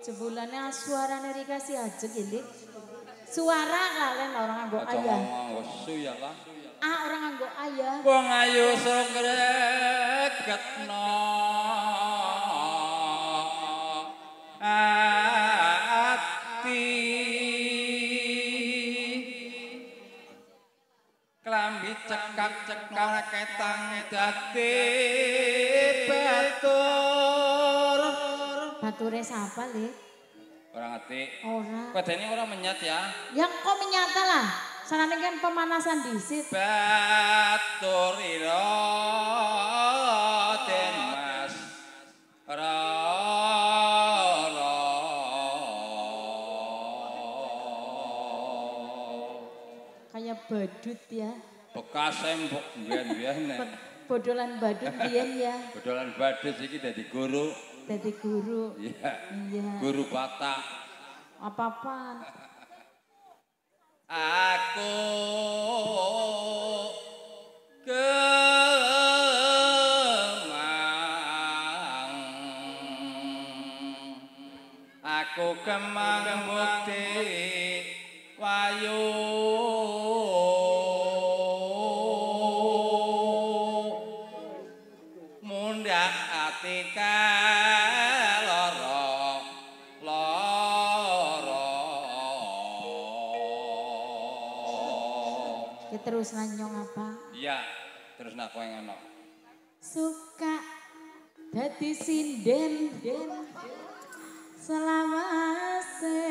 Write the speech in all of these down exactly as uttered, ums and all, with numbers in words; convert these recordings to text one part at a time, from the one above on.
Jebulane suarane Rika si ajeg ini. Suara kalian orang nganggo ayah. Nganggo su ya lah. Ah orang nganggo ayah. Wong ayu sregretno. Ati klambi cekak-cekak ketang dadi batur. Bature sapa, Le? Ora ngerti. Ora. Kodene ora menyat ya. Ya kok menyata lah. Sanane kan pemanasan disit. Batur ira den Mas. Ora kayak badut ya. Bekas embok biyen-biyen nek. Bodolan badut biyen ya. Bodolan badut iki dadi guru. Dadi guru. Iya. Iya. Guru Batak. Apa-apaan? Aku kemang. Aku kemang bukti wayu. Mundak ati kaloro loro. Ya terus nanyong apa? Iya, terus nak kowe ngono. Suka dadi sinden selawase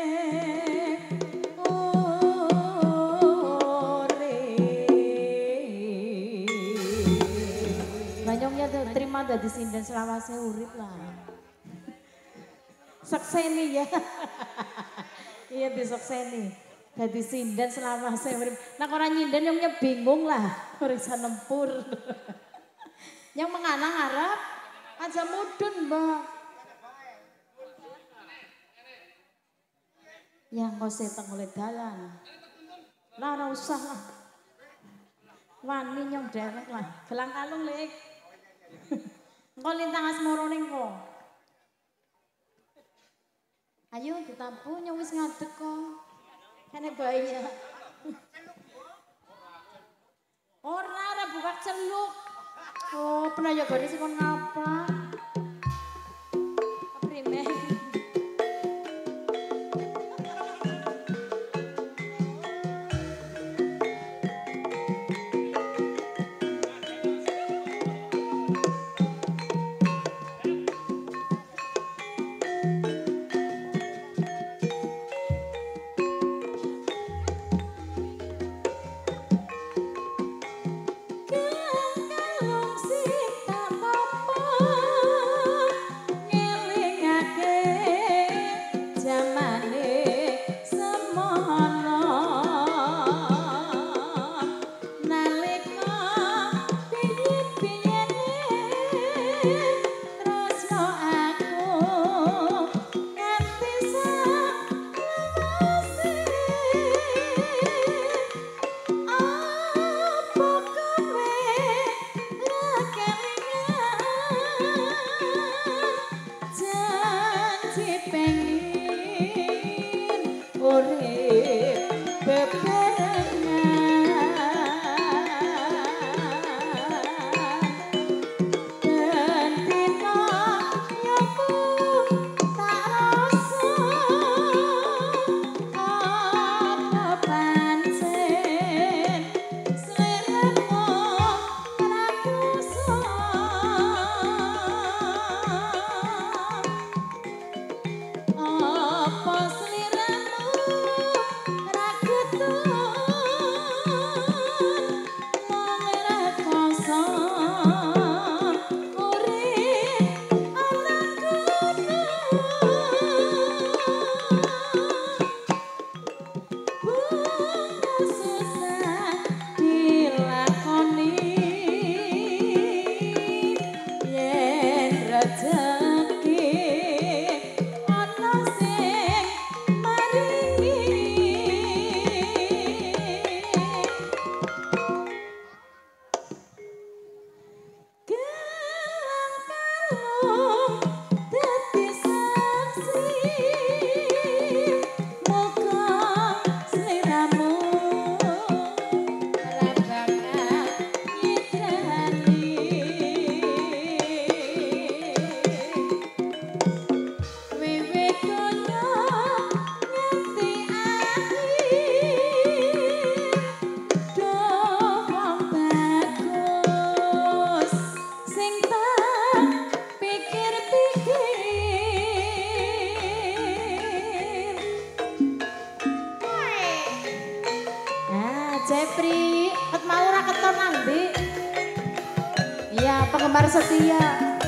urip. Nanyongnya terima dadi sinden selawase urip lah. Sekseni ya. Iya disekseni. Dadi sinden selawase urip. Nek ora nyinden yang bingung lah. Periksa nempur. Yang menganang Arab aja mudun, Mbak. Yang kau seteng oleh dalan. Lah ora usah lah. Wani nyong derek lah. Gelang kalung lek. Engko lintang asmara ning kok. Ayo ditapu nyong wis ngadeg kok. Kene bayinya. Ora ora buka celuk. Oh, penayagane sing kon ngapa? Keprime? Kalung sing tak apa Prasetya.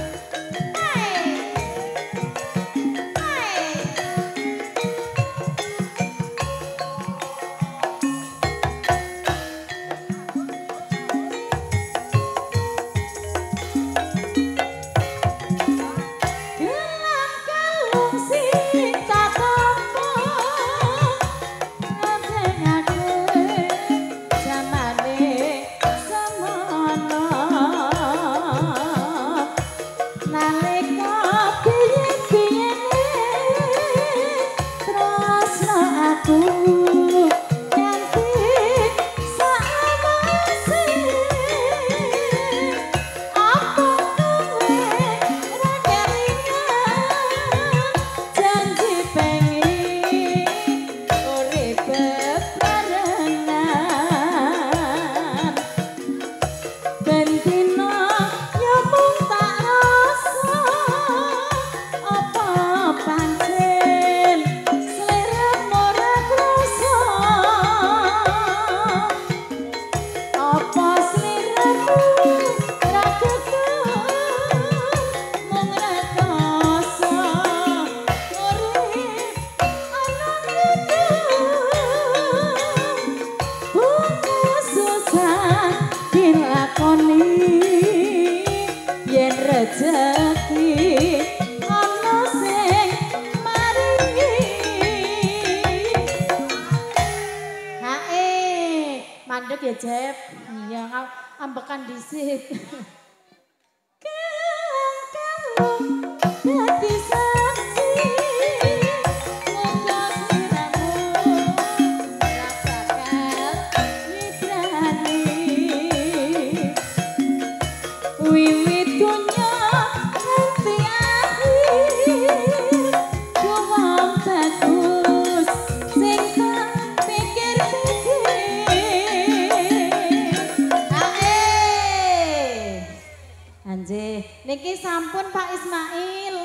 Mandek ya Jeb, iya ambekan disik. Kalung-kalung dadi saksi, muga sliramu ora bakal nyidrani. Wiwit dunya nganti akhir, wong bagus sing tak Niki sampun Pak Ismail.